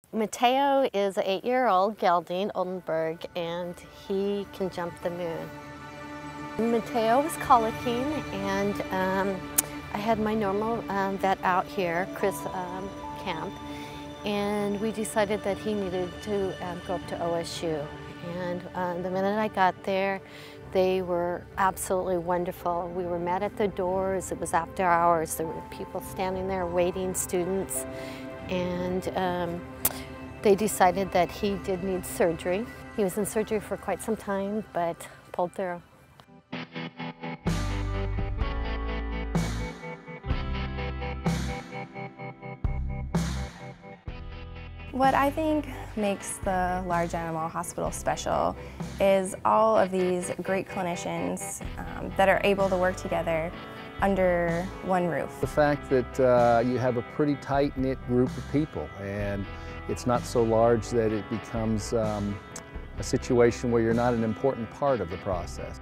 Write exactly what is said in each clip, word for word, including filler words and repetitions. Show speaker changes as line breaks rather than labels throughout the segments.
Mateo is an eight-year-old gelding, Oldenburg, and he can jump the moon. Mateo was colicking, and um, I had my normal um, vet out here, Chris um, Camp, and we decided that he needed to um, go up to O S U. And uh, the minute I got there, they were absolutely wonderful. We were met at the doors. It was after hours. There were people standing there waiting, students, and um, they decided that he did need surgery. He was in surgery for quite some time, but pulled through.
What I think makes the large animal hospital special is all of these great clinicians um, that are able to work together under one roof.
The fact that uh, you have a pretty tight-knit group of people, and it's not so large that it becomes um, a situation where you're not an important part of the process.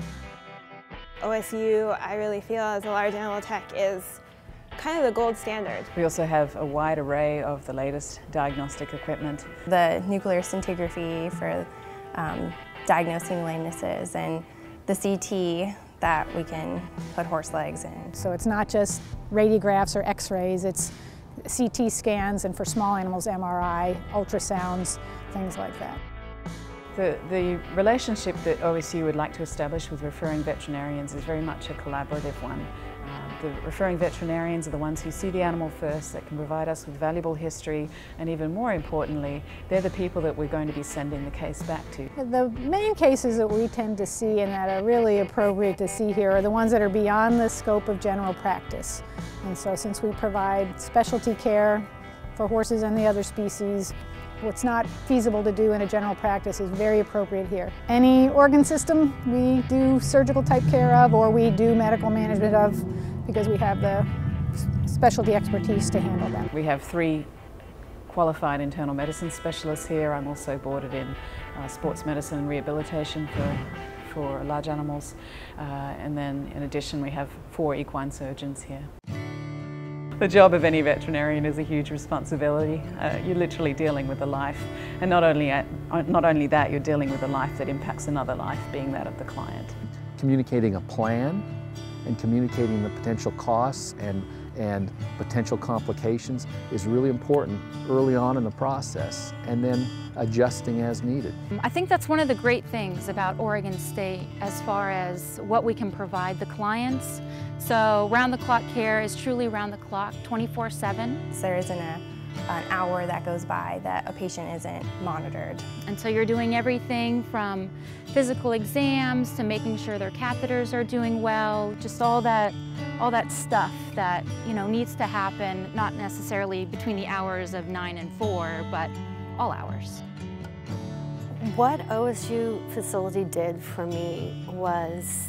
O S U, I really feel, as a large animal tech, is kind of the gold standard.
We also have a wide array of the latest diagnostic equipment.
The nuclear scintigraphy for um, diagnosing lamenesses, and the C T that we can put horse legs in.
So it's not just radiographs or x-rays, it's C T scans, and for small animals, M R I, ultrasounds, things like that.
The, the relationship that O S U would like to establish with referring veterinarians is very much a collaborative one. Uh, the referring veterinarians are the ones who see the animal first, that can provide us with valuable history, and even more importantly, they're the people that we're going to be sending the case back to.
The main cases that we tend to see and that are really appropriate to see here are the ones that are beyond the scope of general practice. And so since we provide specialty care for horses and the other species, what's not feasible to do in a general practice is very appropriate here. Any organ system we do surgical type care of, or we do medical management of, because we have the specialty expertise to handle them.
We have three qualified internal medicine specialists here. I'm also boarded in uh, sports medicine and rehabilitation for, for large animals. Uh, and then in addition, we have four equine surgeons here. The job of any veterinarian is a huge responsibility. Uh, you're literally dealing with a life, and not only, at, not only that, you're dealing with a life that impacts another life, being that of the client.
Communicating a plan and communicating the potential costs and, and potential complications is really important early on in the process, and then adjusting as needed.
I think that's one of the great things about Oregon State as far as what we can provide the clients. So round-the-clock care is truly round-the-clock, twenty-four seven.
There isn't a, an hour that goes by that a patient isn't monitored.
And so you're doing everything from physical exams to making sure their catheters are doing well, just all that, all that stuff that, you know, needs to happen, not necessarily between the hours of nine and four, but all hours.
What O S U facility did for me was,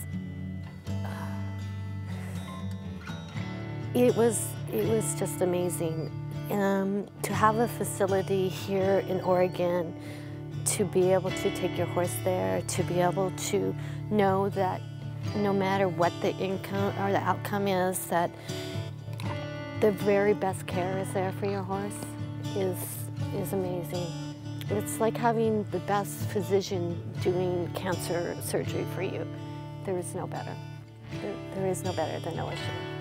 it was, it was just amazing. Um, to have a facility here in Oregon, to be able to take your horse there, to be able to know that no matter what the income or the outcome is, that the very best care is there for your horse is, is amazing. It's like having the best physician doing cancer surgery for you. There is no better. There, there is no better than O S U.